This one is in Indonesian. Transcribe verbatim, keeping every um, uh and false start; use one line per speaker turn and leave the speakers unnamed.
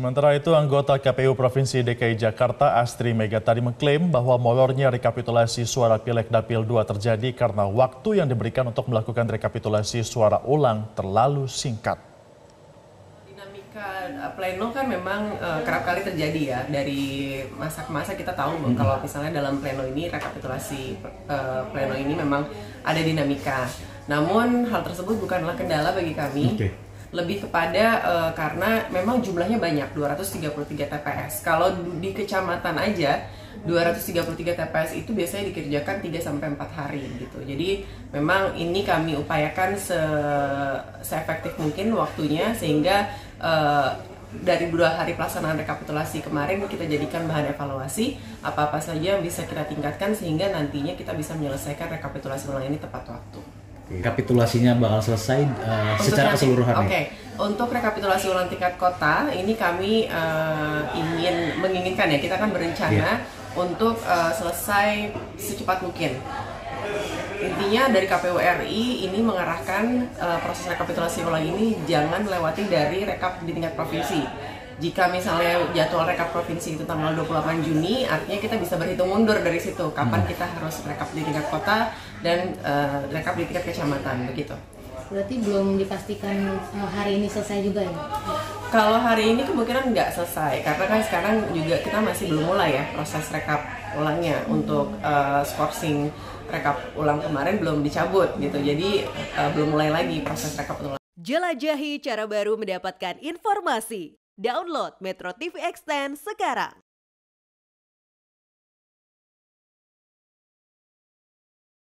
Sementara itu, anggota K P U Provinsi D K I Jakarta Astri Mega tadi mengklaim bahwa molornya rekapitulasi suara Pileg Dapil dua terjadi karena waktu yang diberikan untuk melakukan rekapitulasi suara ulang terlalu singkat.
Dinamika pleno kan memang uh, kerap kali terjadi ya, dari masa ke masa kita tahu hmm. kalau misalnya dalam pleno ini, rekapitulasi uh, pleno ini memang ada dinamika. Namun hal tersebut bukanlah kendala bagi kami. Okay. Lebih kepada uh, karena memang jumlahnya banyak, dua ratus tiga puluh tiga T P S. Kalau di kecamatan aja dua ratus tiga puluh tiga T P S itu biasanya dikerjakan tiga sampai empat hari gitu. Jadi memang ini kami upayakan se seefektif mungkin waktunya, sehingga uh, dari dua hari pelaksanaan rekapitulasi kemarin kita jadikan bahan evaluasi apa-apa saja yang bisa kita tingkatkan sehingga nantinya kita bisa menyelesaikan rekapitulasi ulang ini tepat waktu.
Rekapitulasinya bakal selesai uh, secara keseluruhan.
Oke, okay. Untuk rekapitulasi ulang tingkat kota ini kami uh, ingin menginginkan ya, kita kan berencana yeah. untuk uh, selesai secepat mungkin. Intinya dari K P U R I ini mengarahkan uh, proses rekapitulasi ulang ini jangan lewati dari rekap di tingkat provinsi. Jika misalnya jadwal rekap provinsi itu tanggal dua puluh delapan Juni, artinya kita bisa berhitung mundur dari situ. Kapan kita harus rekap di tingkat kota dan uh, rekap di tingkat kecamatan, begitu.
Berarti belum dipastikan uh, hari ini selesai juga ya?
Kalau hari ini kemungkinan nggak selesai, karena kan sekarang juga kita masih belum mulai ya proses rekap ulangnya. Hmm. Untuk uh, skorsing rekap ulang kemarin belum dicabut gitu, jadi uh, belum mulai lagi proses rekap ulang.
Jelajahi cara baru mendapatkan informasi. Download Metro T V Extend sekarang.